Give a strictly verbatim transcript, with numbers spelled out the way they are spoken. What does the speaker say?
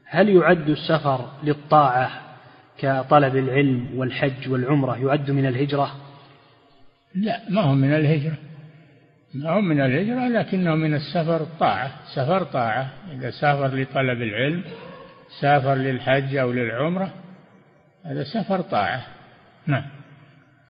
هل يعد السفر للطاعة كطلب العلم والحج والعمرة يعد من الهجرة؟ لا، ما هو من الهجرة، ما هو من الهجرة، لكنه من السفر الطاعة، سفر طاعة. إذا سافر لطلب العلم، سافر للحج أو للعمرة، هذا سفر طاعة. نعم.